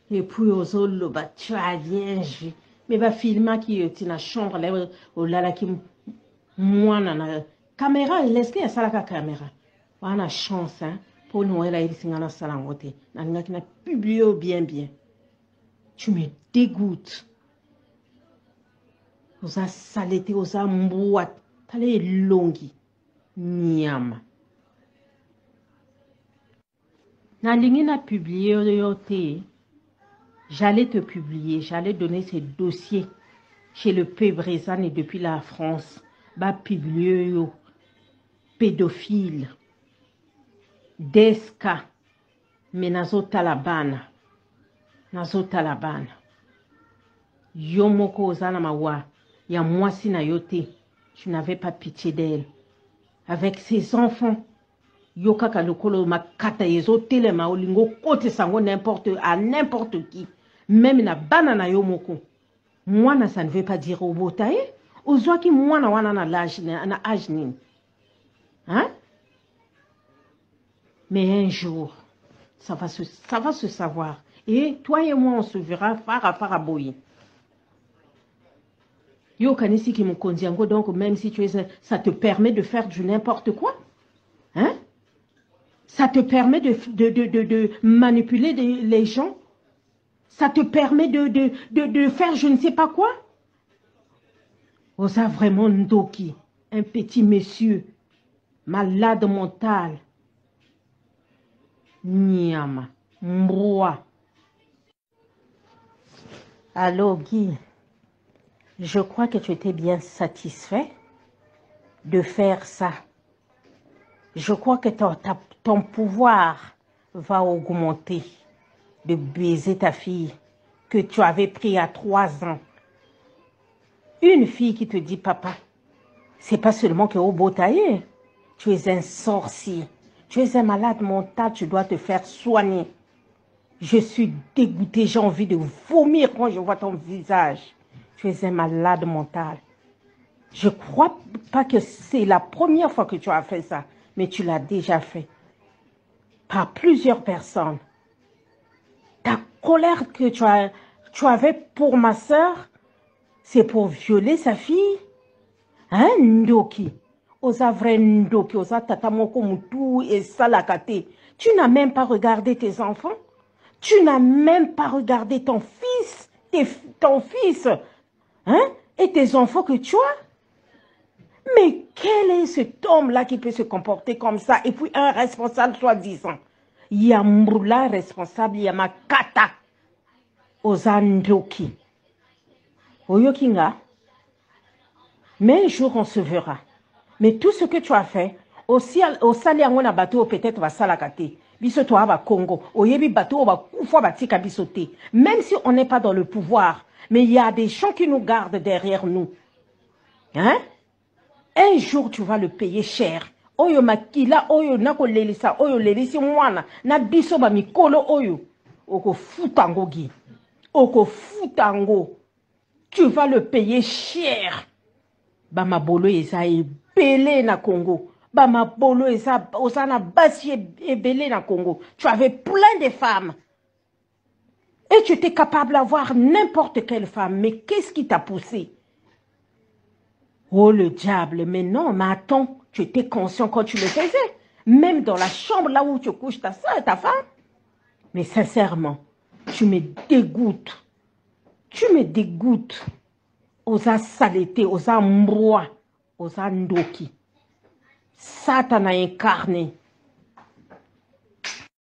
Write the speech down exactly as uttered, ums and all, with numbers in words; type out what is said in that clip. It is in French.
Et puis, aux autres, bah, tu as bien joué. Mais bah, film qui est dans la chambre, là, où là, qui moi, na caméra, laisse-les à ça la caméra. On a chance, hein, pour nous, elle a été dans la salle en côté. On a publié bien, bien. Tu me dégoûtes. Vous avez saleté, vous avez mboîte. T'as les longues. Niam. Na ligne na publié, j'allais te publier, j'allais donner ces dossiers chez le P. Brezane et depuis la France. Bah, publié, yo. Pédophile. Deska. Mais nazo talabana. Nazo talabana. Yo moko ozana mawa. Ya moi si na yote. Tu n'avais pas pitié d'elle. Avec ses enfants. Yo kaka lokolo makata yezo telema olingo kote sango n'importe à n'importe qui. Même na banana yo moko. Moi na ça ne veut pas dire au botaye. Ozwa ki moi na wana na l'âge na âge nini. Hein? Mais un jour, ça va se, ça va se savoir. Et toi et moi, on se verra fara fara boyi. Yo kanisi ki mukondiango, donc même si tu es, ça te permet de faire du n'importe quoi. Hein? Ça te permet de, de, de, de, de manipuler de, les gens. Ça te permet de, de, de, de faire je ne sais pas quoi. Osa vraiment Ndoki, un petit monsieur, malade mental. Niama, Mbroa. Allô Guy, je crois que tu étais bien satisfait de faire ça. Je crois que ton, ta, ton pouvoir va augmenter de baiser ta fille que tu avais pris à trois ans. Une fille qui te dit papa, c'est pas seulement que au beau taillé, tu es un sorcier. Tu es un malade mental, tu dois te faire soigner. Je suis dégoûtée, j'ai envie de vomir quand je vois ton visage. Tu es un malade mental. Je ne crois pas que c'est la première fois que tu as fait ça, mais tu l'as déjà fait. Par plusieurs personnes. Ta colère que tu, as, tu avais pour ma soeur, c'est pour violer sa fille? Hein, Ndoki? Osa vrai Ndoki, osa tatamoko mutu et salakate. Tu n'as même pas regardé tes enfants? Tu n'as même pas regardé ton fils, tes, ton fils, hein, et tes enfants que tu as? Mais quel est cet homme-là qui peut se comporter comme ça? Et puis un responsable soi-disant. Il y a Mbrula responsable, il y a Makata. Osa Ndoki. Oyokinga. Mais un jour, on se verra. Mais tout ce que tu as fait, aussi au Saliango na bateau, peut-être va salakate. Biso toi va Congo. Oyebi bateau va koufa batika bisote. Même si on n'est pas dans le pouvoir, mais il y a des gens qui nous gardent derrière nous. Hein? Un jour, tu vas le payer cher. Oyo makila, oyo nako lelisa, oyo lelisi mwana. Na biso ba mikolo oyo. Oko futango gi. Oko futango. Tu vas le payer cher. Bama bolo eza ebele na Congo. Bama bolo eza osana basi ebele na Congo. Tu avais plein de femmes. Et tu étais capable d'avoir n'importe quelle femme. Mais qu'est-ce qui t'a poussé? Oh le diable, mais non, mais attends, tu étais conscient quand tu le faisais. Même dans la chambre là où tu couches ta soeur et ta femme. Mais sincèrement, tu me dégoûtes. Tu me dégoûtes. Osa saleté, osa mbroa, osa ndoki. Satan a incarné.